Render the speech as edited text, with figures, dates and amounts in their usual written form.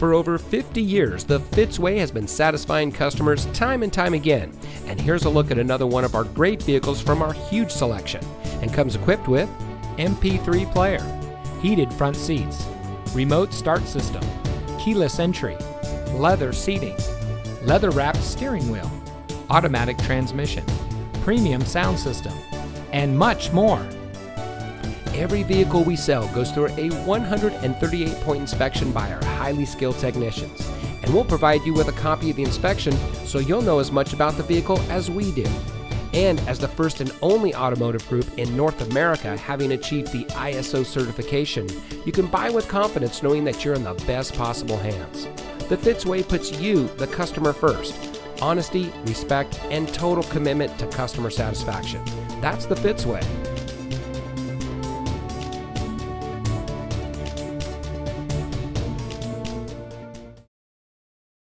For over 50 years, the Fitzway has been satisfying customers time and time again. And here's a look at another one of our great vehicles from our huge selection, and comes equipped with MP3 player, heated front seats, remote start system, keyless entry, leather seating, leather-wrapped steering wheel, automatic transmission, premium sound system, and much more. Every vehicle we sell goes through a 138-point inspection by our highly skilled technicians, and we'll provide you with a copy of the inspection so you'll know as much about the vehicle as we do. And as the first and only automotive group in North America having achieved the ISO certification, you can buy with confidence knowing that you're in the best possible hands. The Fitzway puts you, the customer, first. Honesty, respect, and total commitment to customer satisfaction. That's the Fitzway.